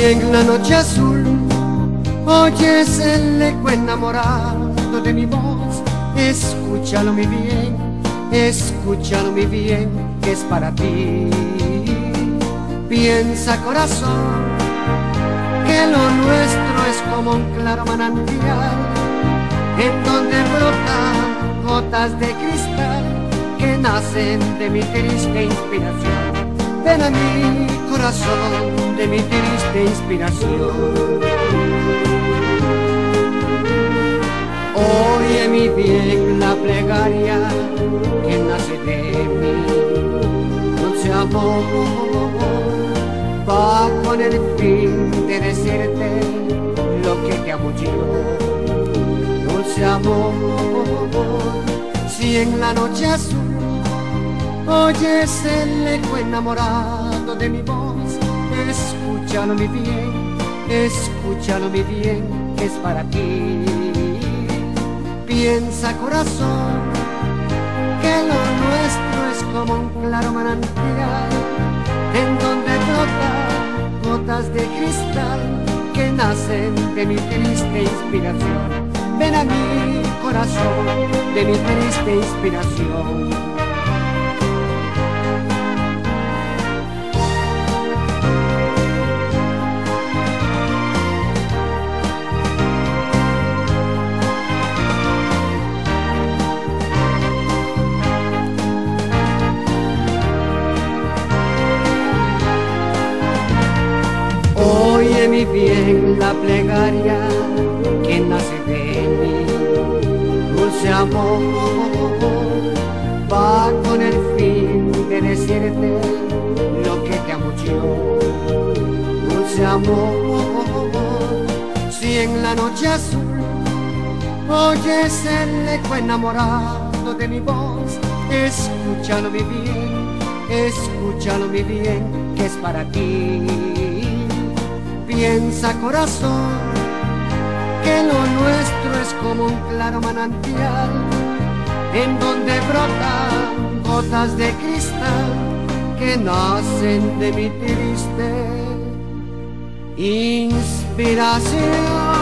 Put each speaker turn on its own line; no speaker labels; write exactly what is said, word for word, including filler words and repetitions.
en la noche azul oyes el eco enamorado de mi voz, escúchalo mi bien, escúchalo mi bien, que es para ti. Piensa, corazón, que lo nuestro es como un claro manantial, en donde brotan gotas de cristal que nacen de mi triste inspiración. Ven a mi corazón, de mi triste inspiración. Oye mi bien la plegaria que nace de mí, dulce amor, va con el fin de decirte lo que te amo yo. Dulce amor, si en la noche azul oyes el eco enamorado de mi voz, escúchalo mi bien, escúchalo mi bien, que es para ti. Piensa, corazón, que lo nuestro es como un claro manantial, en donde brotan gotas de cristal que nacen de mi triste inspiración. Ven a mi corazón, de mi triste inspiración. Oye mi bien la plegaria que nace de mí, dulce amor, va con el fin de decirte lo que te amo yo. Dulce amor, si en la noche azul oyes el eco enamorado de mi voz, escúchalo mi bien, escúchalo mi bien, que es para ti. Piensa, corazón, que lo nuestro es como un claro manantial, en donde brotan gotas de cristal que nacen de mi triste inspiración.